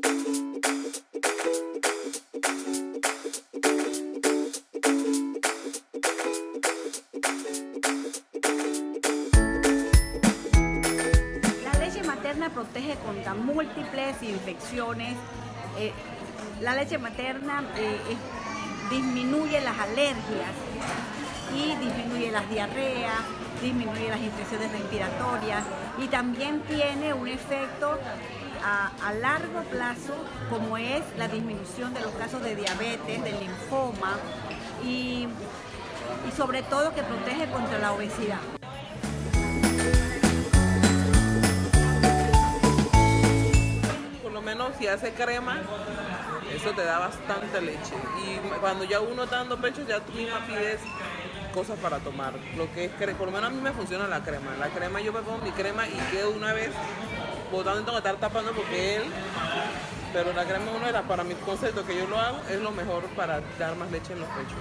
Protege contra múltiples infecciones. La leche materna disminuye las alergias y disminuye las diarreas, disminuye las infecciones respiratorias y también tiene un efecto a largo plazo, como es la disminución de los casos de diabetes, del linfoma y sobre todo que protege contra la obesidad. Si hace crema, eso te da bastante leche, y cuando ya uno está dando pecho ya tú misma pides cosas para tomar. Lo que es, por lo menos a mí me funciona la crema yo me pongo mi crema y quedo una vez botando, tengo que estar tapando porque pero la crema uno era, para mi concepto que yo lo hago, es lo mejor para dar más leche en los pechos.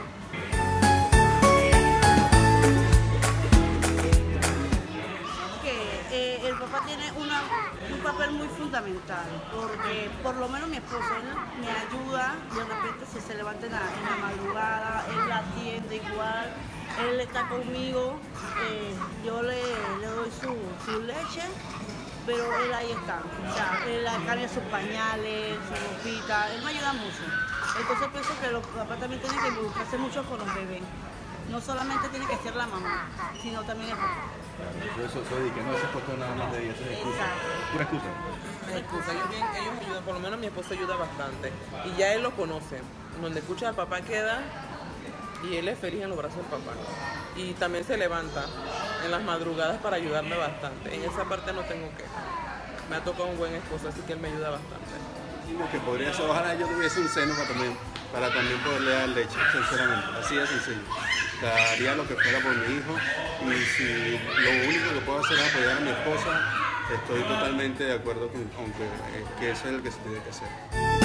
El papá tiene un papel muy fundamental, porque por lo menos mi esposo, él me ayuda, de repente si se levanta en la madrugada, él la atiende igual, él está conmigo, yo le doy su leche, pero él ahí está, o sea, él cambia sus pañales, su ropita, él me ayuda mucho. Entonces pienso que los papás también tienen que involucrarse mucho con los bebés. No solamente tiene que ser la mamá, sino también el papá. Eso soy que no se ha puesto nada más de 10, es excusa. Pura excusa. Es excusa, ellos ayudan, por lo menos mi esposa ayuda bastante. Y ya él lo conoce. Donde escucha al papá queda y él es feliz en los brazos del papá. Y también se levanta en las madrugadas para ayudarme bastante. En esa parte no tengo que. Me ha tocado un buen esposo, así que él me ayuda bastante. Y lo que podría ser, ojalá yo tuviese un seno para también poderle dar leche, sinceramente, así de sencillo. O sea, haría lo que fuera por mi hijo, y si lo único que puedo hacer es apoyar a mi esposa, estoy totalmente de acuerdo con que ese es el que se tiene que hacer.